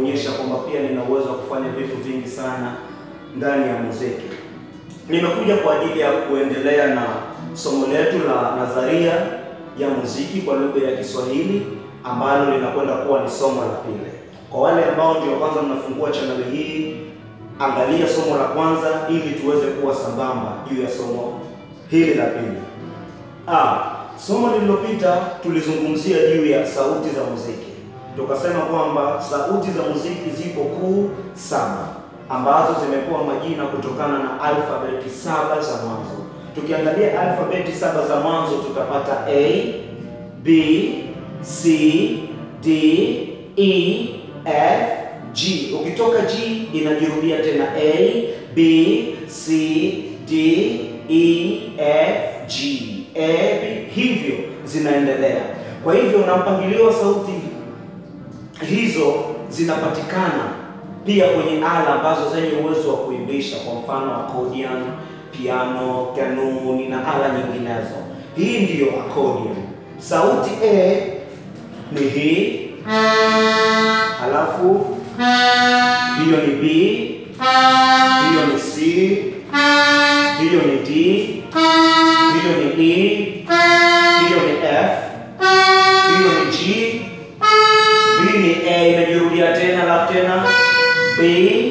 kuonyesha kwamba pia nina uwezo wa kufanya vitu vingi sana ndani ya muziki. Nimekuja kwa ajili ya kuendelea na somo letu la nadharia ya muziki kwa lugha ya Kiswahili ambalo linakwenda kuwa ni somo la pili. Kwa wale ambao ndio kwanza mnafungua channel hii, angalia somo la kwanza ili tuweze kuwa sambamba juu ya somo hili la pili. Somo lililopita tulizungumzia juu ya sauti za muziki. Tukasema kwamba sauti za muziki zipo kuu 7 ambazo zimepewa majina kutokana na alfabeti 7 za mwanzo. Tukiangalia alfabeti 7 za mwanzo tutapata A, B, C, D, E, F, G. Ukitoka G inajirudia tena A, B, C, D, E, F, G. Hivyo zinaendelea. Kwa hivyo na mpangilio wa sauti hizo zinapatikana pia kwenye ala ambazo zenye uwezo wa kuimbisha, kwa mfano accordion, piano, kanuni na ala nyinginezo. Hii ndiyo accordion. Sauti A ni hii, halafu hiyo ni B, hiyo ni C, hiyo ni D, hiyo ni E, hiyo ni F, hiyo ni G, B ni A, inajirudia tena, alafu tena B,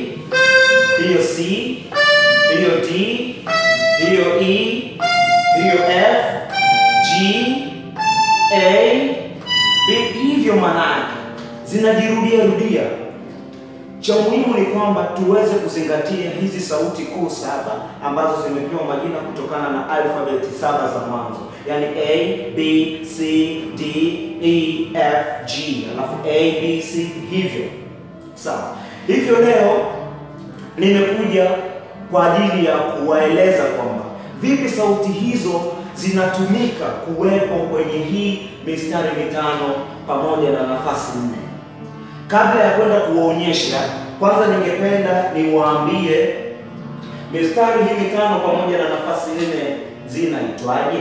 hiyo C, hiyo D, hiyo E, hiyo F, G, A, B. Hivyo manake zinajirudia rudia. Cha muhimu ni kwamba tuweze kuzingatia hizi sauti kuu 7 ambazo zimepewa majina kutokana na alfabeti 7 za mwanzo, yani A, B, C, D, E, F, G, alafu A, B, C, hivyo. Sawa. Hivyo leo nimekuja kwa ajili ya kuwaeleza kwamba vipi sauti hizo zinatumika kuwepo kwenye hii mistari mitano pamoja na nafasi 4. Kabla ya kwenda kuwaonyesha, kwanza ningependa niwaambie mistari hii mitano pamoja na nafasi 4 zinaitwaje?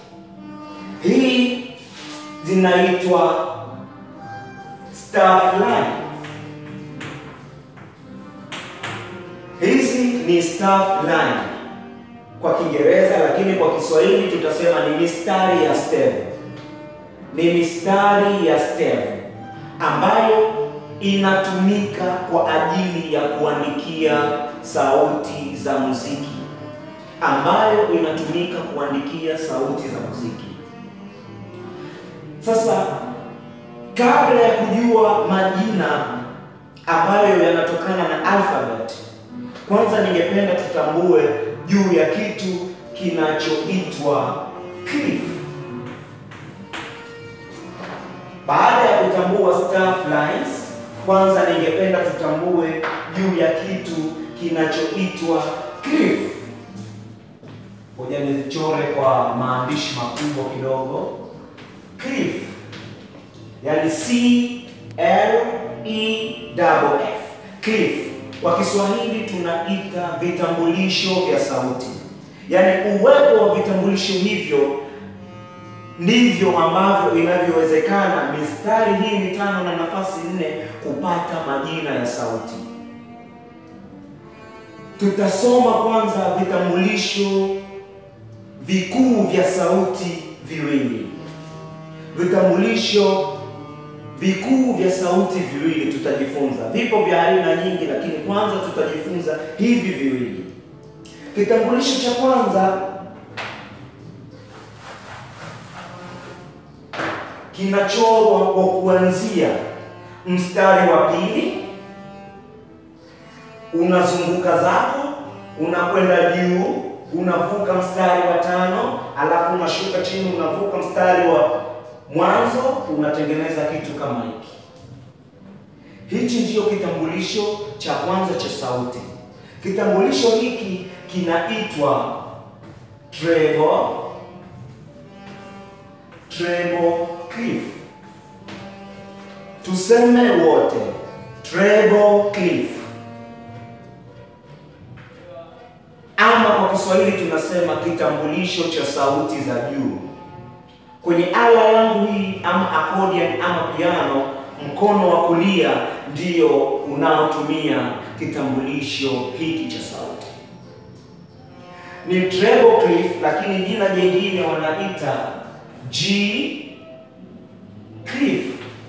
Hii zinaitwa staff line. Hizi ni staff line kwa Kiingereza, lakini kwa Kiswahili tutasema ni mistari ya stave. Ni mistari ya stave ambayo inatumika kwa ajili ya kuandikia sauti za muziki. Sasa kabla ya kujua majina ambayo yanatokana na alphabet, kwanza ningependa tutambue juu ya kitu kinachoitwa clef. Baada ya kutambua staff lines, kwanza ningependa tutambue juu ya kitu kinachoitwa clef. Ngoja nichore kwa maandishi makubwa kidogo. Clef, yani C L E F. Clef kwa Kiswahili tunaita vitambulisho vya sauti. Yani uwepo wa vitambulisho hivyo ndivyo ambavyo inavyowezekana mistari hii mitano na nafasi 4 kupata majina ya sauti. Tutasoma kwanza vitambulisho vikuu vya sauti viwili. Vitambulisho vikuu vya sauti viwili tutajifunza. Vipo vya aina nyingi, lakini kwanza tutajifunza hivi viwili. Kitambulisho cha kwanza kinachorwa kwa kuanzia mstari wa pili, unazunguka zako, unakwenda juu, unavuka mstari wa 5, alafu unashuka chini, unavuka mstari wa mwanzo, unatengeneza kitu kama hiki. Hichi ndiyo kitambulisho cha kwanza cha sauti. Kitambulisho hiki kinaitwa treble clef. Tuseme wote, treble clef. Ama kwa Kiswahili tunasema kitambulisho cha sauti za juu. Kwenye ala yangu hii ama accordion ama piano, mkono wa kulia ndio unaotumia kitambulisho hiki cha sauti. Ni treble clef, lakini jina jingine wanaita G clef.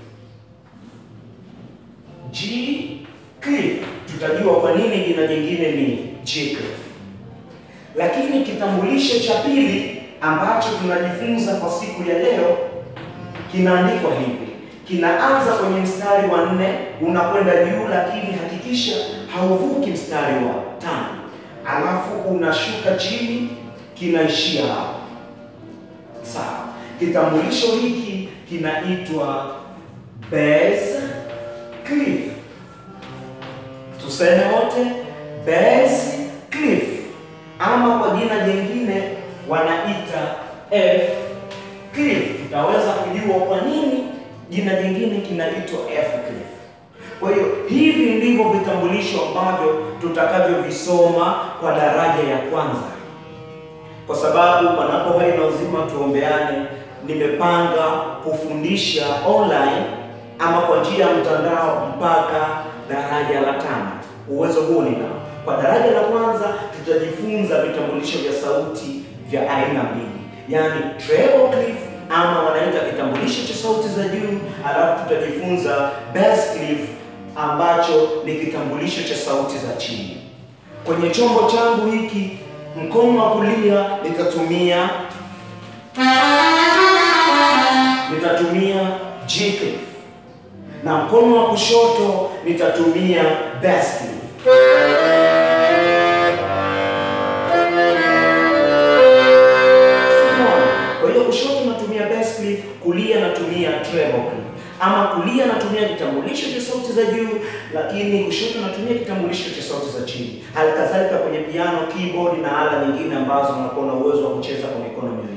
G clef. Tutajua kwa nini jina jingine ni G clef. Lakini kitambulisho cha pili ambacho tunajifunza kwa siku ya leo kinaandikwa hivi. Kinaanza kwenye mstari wa 4 unakwenda juu, lakini hakikisha hauvuki mstari wa 5. Alafu unashuka chini, kinaishia hapo. Sawa. Kitambulisho hiki kinaitwa bass clef. Tuseme wote, bass clef, ama kwa jina jingine wanaita F clef. Tutaweza kujua kwa nini jina jingine kinaitwa F clef. Kwa hiyo hivi ndivyo vitambulisho ambavyo tutakavyovisoma kwa daraja ya kwanza. Kwa sababu panapo hai na uzima tuombeane, nimepanga kufundisha online ama kwa njia ya mtandao mpaka daraja la 5. Uwezo huo ninao. Kwa daraja la kwanza tutajifunza vitambulisho vya sauti vya aina mbili, yaani treble clef ama wanaita kitambulisho cha sauti za juu, alafu tutajifunza bass clef ambacho ni kitambulisho cha sauti za chini. Kwenye chombo changu hiki, mkono wa kulia nitatumia G clef na mkono wa kushoto nitatumia bass clef. Kwa hiyo kushoto natumia bass clef, kulia natumia treble clef. Ama kulia natumia kitambulisho cha sauti za juu, lakini kushoto natumia kitambulisho cha sauti za chini. Halikadhalika kwenye piano, keyboard na ala nyingine ambazo unakuwa na uwezo wa kucheza kwa mikono miwili.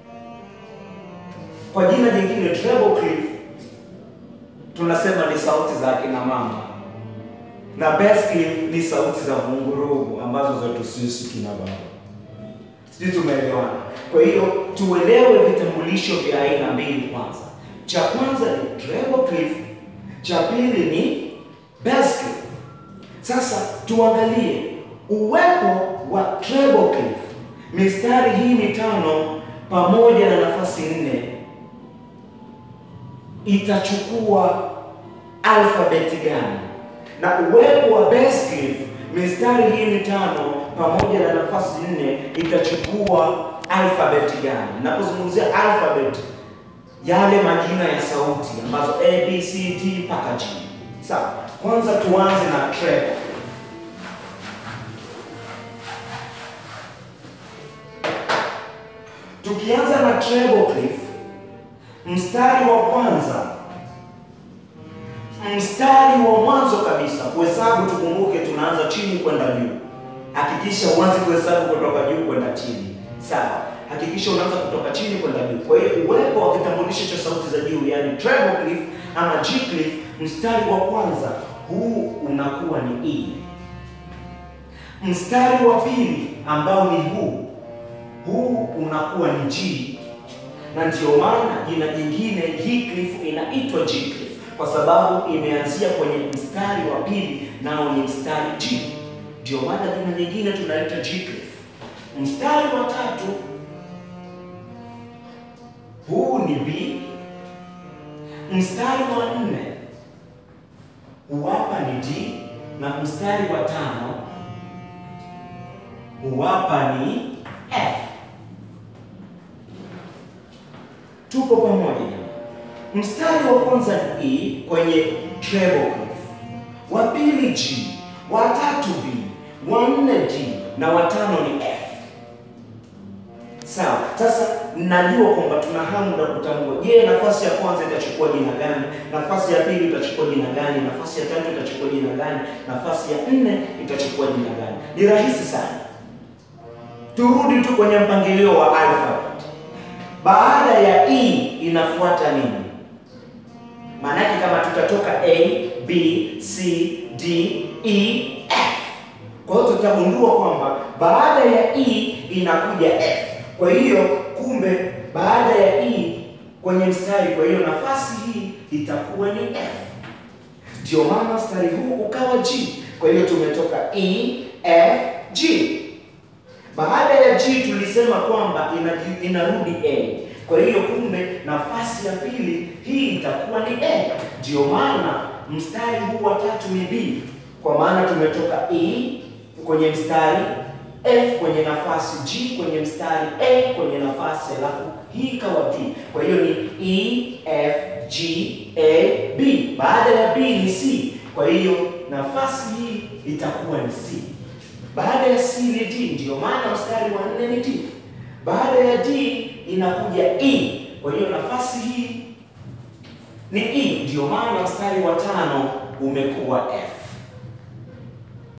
Kwa jina jingine treble clef tunasema ni sauti za kina mama, na bass clef ni sauti za mungurugu ambazo zetu sisi kina baba. Sisi tumeelewana. Kwa hiyo tuelewe vitambulisho vya aina mbili kwanza. Cha kwanza ni treble clef, cha pili ni bass clef. Sasa tuangalie uwepo wa treble clef. Mistari hii mitano pamoja na nafasi 4 itachukua alfabeti gani? Na uwepo wa bass clef, mistari hii mitano pamoja na nafasi 4 itachukua alfabeti gani? Napozungumzia alfabeti, yale majina ya sauti ambazo A, B, C, D mpaka G. Sawa. Kwanza tuanze na treble. Tukianza na treble clef, mstari wa kwanza, mstari wa mwanzo kabisa, kuhesabu tukumbuke tunaanza chini kwenda juu. Hakikisha uanze kuhesabu kutoka juu kwenda chini. Sawa. Hakikisha unaanza kutoka chini kwenda juu. Kwa hiyo uwepo wa kitambulisho cha sauti za juu, yani treble clef ama G clef, mstari wa kwanza huu unakuwa ni E. Mstari wa pili ambao ni huu unakuwa ni G. Na ndio maana jina jingine hii clef inaitwa G clef, kwa sababu imeanzia kwenye mstari wa pili nao ni mstari G. Ndio maana jina jingine tunaita G clef. Mstari wa tatu huu ni B. Mstari wa 4 huwapa ni D, na mstari wa 5 huwapa ni F. Tuko pamoja? Mstari wa kwanza ni E kwenye treble clef, wa pili G, wa tatu B, wa 4 D na wa 5 ni F. Sawa. Sasa najua kwamba tuna hamu na kutambua, je, nafasi ya kwanza itachukua jina gani? Nafasi ya pili itachukua jina gani? Nafasi ya tatu itachukua jina gani? Nafasi ya 4 itachukua jina gani? Ni rahisi sana. Turudi tu kwenye mpangilio wa alphabet. Baada ya E inafuata nini? Maana yake kama tutatoka A, B, C, D, E, F. Kwa hiyo tutagundua kwamba baada ya E inakuja F. Kwa hiyo kumbe baada ya E kwenye mstari, kwa hiyo nafasi hii itakuwa ni F. ndio maana mstari huu ukawa G. Kwa hiyo tumetoka E, F, G. Baada ya G tulisema kwamba inarudi A. Kwa hiyo kumbe nafasi ya pili hii itakuwa ni A. Ndio maana mstari huu wa tatu ni B. Kwa maana tumetoka E kwenye mstari, F kwenye nafasi, G kwenye mstari, A kwenye nafasi, alafu hii ikawa D. Kwa hiyo ni E, F, G, A, B. Baada ya B ni C. Kwa hiyo nafasi hii itakuwa ni C. Baada ya C ni D, ndio maana mstari wa 4 ni D. Baada ya D inakuja E. Kwa hiyo nafasi hii ni E, ndio maana mstari wa 5 umekuwa F.